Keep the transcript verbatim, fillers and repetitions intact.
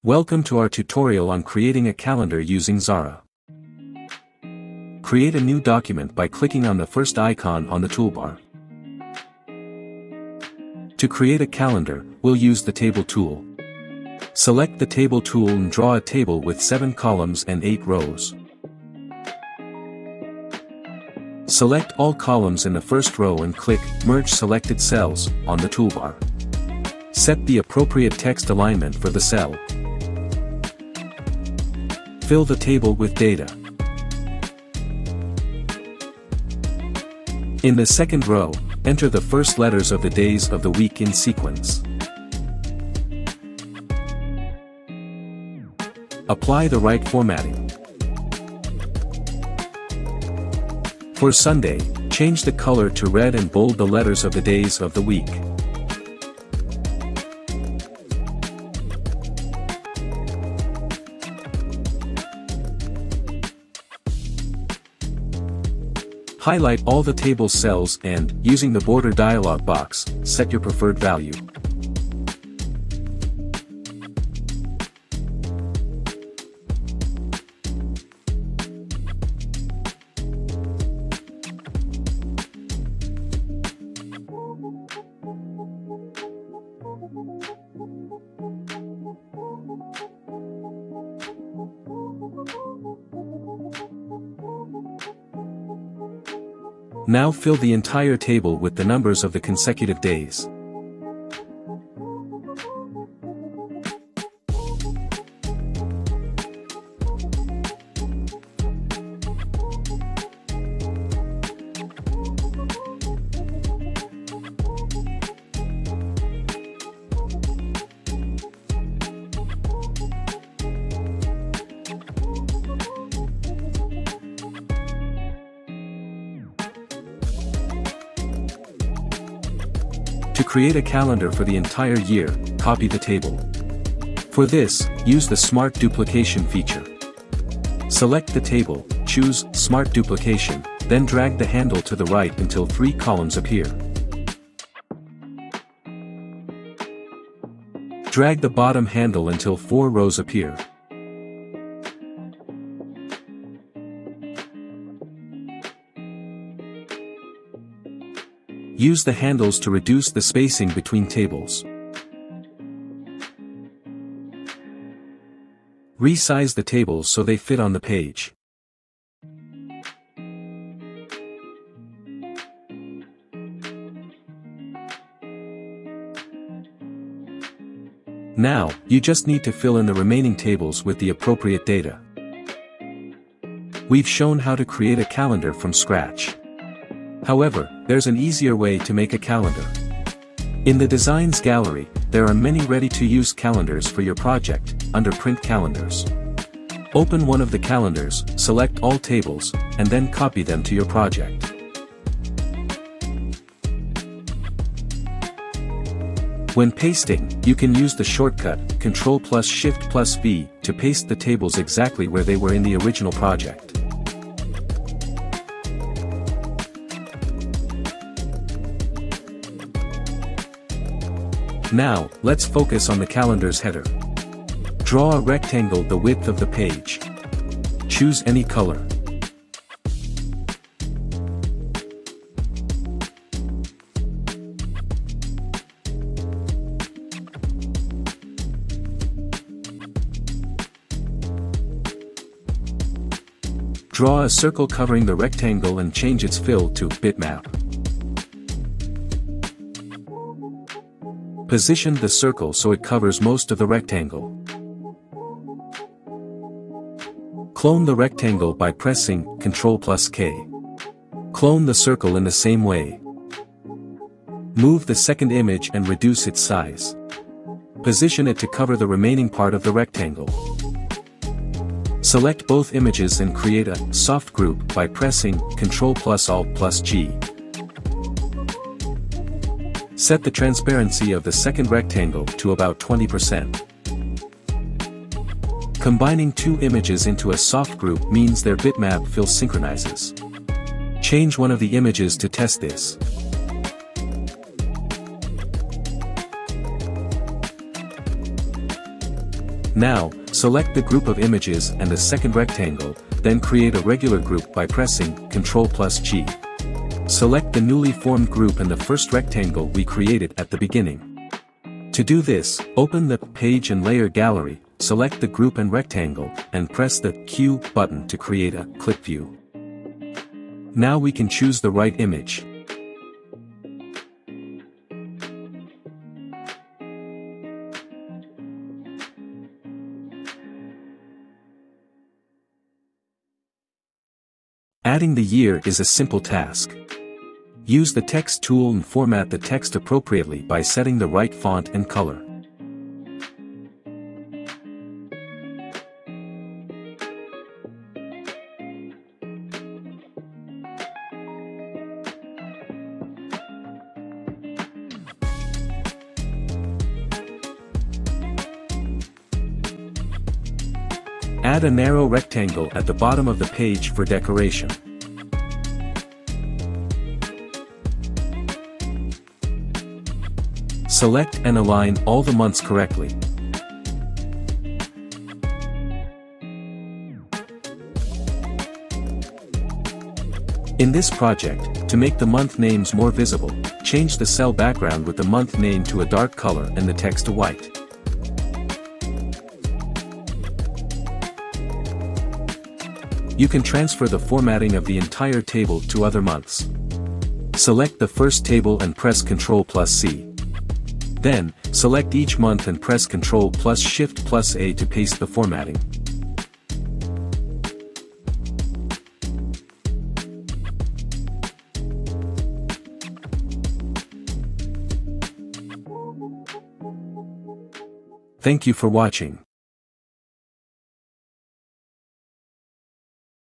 Welcome to our tutorial on creating a calendar using Xara. Create a new document by clicking on the first icon on the toolbar. To create a calendar, we'll use the Table tool. Select the Table tool and draw a table with seven columns and eight rows. Select all columns in the first row and click Merge Selected Cells on the toolbar. Set the appropriate text alignment for the cell. Fill the table with data. In the second row, enter the first letters of the days of the week in sequence. Apply the right formatting. For Sunday, change the color to red and bold the letters of the days of the week. Highlight all the table cells and, using the border dialog box, set your preferred value. Now fill the entire table with the numbers of the consecutive days. To create a calendar for the entire year, copy the table. For this, use the Smart Duplication feature. Select the table, choose Smart Duplication, then drag the handle to the right until three columns appear. Drag the bottom handle until four rows appear. Use the handles to reduce the spacing between tables. Resize the tables so they fit on the page. Now, you just need to fill in the remaining tables with the appropriate data. We've shown how to create a calendar from scratch. However, there's an easier way to make a calendar. In the Designs gallery, there are many ready-to-use calendars for your project, under Print Calendars. Open one of the calendars, select all tables, and then copy them to your project. When pasting, you can use the shortcut, Control plus Shift plus V, to paste the tables exactly where they were in the original project. Now, let's focus on the calendar's header. Draw a rectangle the width of the page. Choose any color. Draw a circle covering the rectangle and change its fill to bitmap. Position the circle so it covers most of the rectangle. Clone the rectangle by pressing Control plus K. Clone the circle in the same way. Move the second image and reduce its size. Position it to cover the remaining part of the rectangle. Select both images and create a soft group by pressing Control plus Alt plus G. Set the transparency of the second rectangle to about twenty percent. Combining two images into a soft group means their bitmap fill synchronizes. Change one of the images to test this. Now, select the group of images and the second rectangle, then create a regular group by pressing Ctrl plus G. Select the newly formed group and the first rectangle we created at the beginning. To do this, open the Page and Layer Gallery, select the group and rectangle, and press the Q button to create a clip view. Now we can choose the right image. Adding the year is a simple task. Use the text tool and format the text appropriately by setting the right font and color. Add a narrow rectangle at the bottom of the page for decoration. Select and align all the months correctly. In this project, to make the month names more visible, change the cell background with the month name to a dark color and the text to white. You can transfer the formatting of the entire table to other months. Select the first table and press Ctrl plus C. Then, select each month and press Ctrl plus Shift plus A to paste the formatting. Thank you for watching.